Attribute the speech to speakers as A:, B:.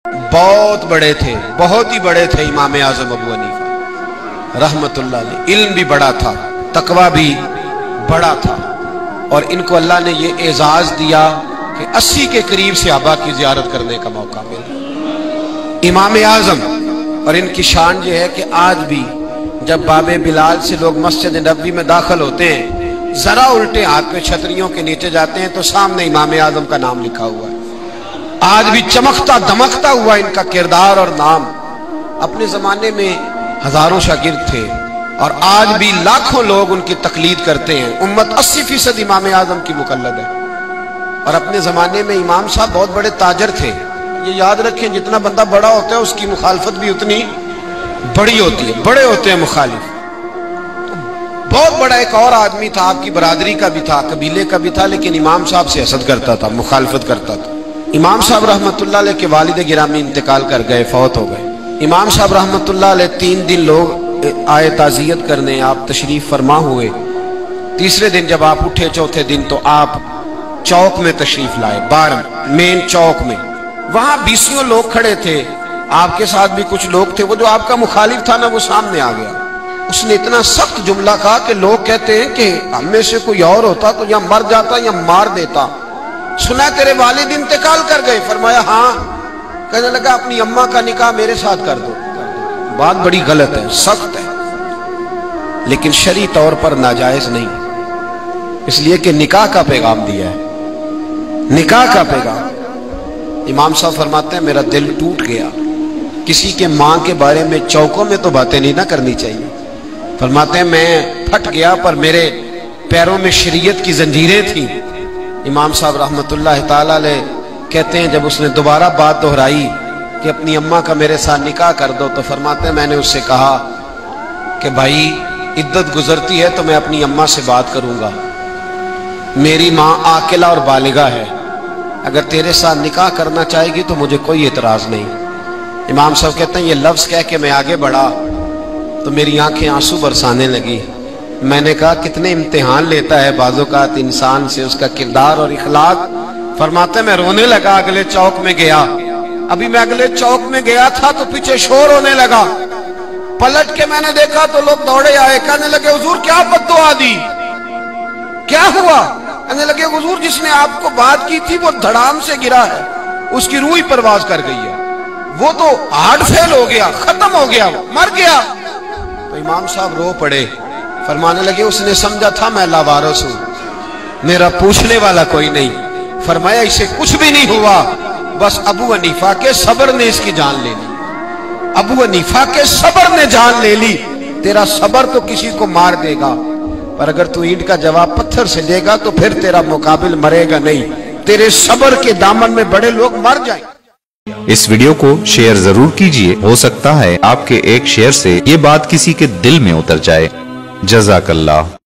A: बहुत बड़े थे, बहुत ही बड़े थे इमाम आजम अबू हनीफा रहमतुल्लाह अलैह। इल्म भी बड़ा था, तकवा भी बड़ा था, और इनको अल्लाह ने ये एजाज दिया कि 80 के करीब सहाबा की जियारत करने का मौका मिला। इमाम आजम, और इनकी शान ये है कि आज भी जब बाबे बिलाल से लोग मस्जिद नबवी में दाखिल होते हैं, जरा उल्टे हाथ पे छतरियों के नीचे जाते हैं तो सामने इमाम आजम का नाम लिखा हुआ है। आज भी चमकता दमकता हुआ इनका किरदार और नाम। अपने जमाने में हजारों शागिर्द थे और आज भी लाखों लोग उनकी तकलीद करते हैं। उम्मत 80% इमाम आजम की मुकल्लद है। और अपने जमाने में इमाम साहब बहुत बड़े ताजर थे। ये याद रखें, जितना बंदा बड़ा होता है उसकी मुखालफत भी उतनी बड़ी होती है, बड़े होते हैं मुखालिफ। बहुत बड़ा एक और आदमी था, आपकी बरादरी का भी था, कबीले का भी था, लेकिन इमाम साहब से हसद करता था, मुखालफत करता था। इमाम साहब रहमतुल्लाह अलैह के वालिद गिरामी इंतकाल कर गए, फौत हो गए। इमाम साहब रहमतुल्लाह अलैह 3 दिन लोग आए ताज़ियत करने, आप तशरीफ फरमा हुए। तीसरे दिन जब आप उठे, चौथे दिन, तो आप चौक में तशरीफ लाए, बार मेन चौक में। वहां 20 लोग खड़े थे, आपके साथ भी कुछ लोग थे। वो जो आपका मुखालिफ था ना, वो सामने आ गया। उसने इतना सख्त जुमला कहा कि लोग कहते हैं कि हम में से कोई और होता तो या मर जाता या मार देता। सुना तेरे वालिद इंतकाल कर गए? फरमाया हाँ। कहने लगा अपनी अम्मा का निकाह मेरे साथ कर दो। बात बड़ी गलत है, सख्त है, लेकिन शरई तौर पर नाजायज नहीं, इसलिए कि निकाह का पैगाम दिया है, निकाह का पैगाम। इमाम साहब फरमाते हैं मेरा दिल टूट गया। किसी के माँ के बारे में चौकों में तो बातें नहीं ना करनी चाहिए। फरमाते हैं मैं फट गया, पर मेरे पैरों में शरीयत की जंजीरें थी। इमाम साहब रहमतुल्लाह ताला अलैह कहते हैं जब उसने दोबारा बात दोहराई कि अपनी अम्मा का मेरे साथ निकाह कर दो, तो फरमाते हैं मैंने उससे कहा कि भाई इद्दत गुजरती है तो मैं अपनी अम्मा से बात करूंगा। मेरी माँ आकिला और बालिगा है, अगर तेरे साथ निकाह करना चाहेगी तो मुझे कोई एतराज नहीं। इमाम साहब कहते हैं ये लफ्ज कह के मैं आगे बढ़ा तो मेरी आंखें आंसू बरसाने लगी। मैंने कहा कितने इम्तिहान लेता है बाज़ोकात इंसान से उसका किरदार और इखलाक। फरमाते मैं रोने लगा। अगले चौक में गया, अभी मैं अगले चौक में गया था तो पीछे शोर होने लगा। पलट के मैंने देखा तो लोग दौड़े आए, कहने लगे हुजूर क्या बद्दुआ दी, क्या हुआ? कहने लगे हुजूर जिसने आपको बात की थी वो धड़ाम से गिरा है, उसकी रूह ही परवाज कर गई है, वो तो हार्ट फेल हो गया, खत्म हो गया, वो मर गया। तो इमाम साहब रो पड़े। फरमाने लगे उसने समझा था मैं लावारिस हूं, मेरा पूछने वाला कोई नहीं। फरमाया इसे कुछ भी नहीं हुआ, बस अबू हनीफा के सब्र ने इसकी जान ले ली। अबू हनीफा के सब्र ने जान ले ली। तेरा सब्र तो किसी को मार देगा, पर अगर तू ईंट का जवाब पत्थर से देगा तो फिर तेरा मुकाबिल मरेगा नहीं। तेरे सब्र के दामन में बड़े लोग मर जाएंगे।
B: इस वीडियो को शेयर जरूर कीजिए, हो सकता है आपके एक शेयर से ये बात किसी के दिल में उतर जाए। जज़ाकल्लाह।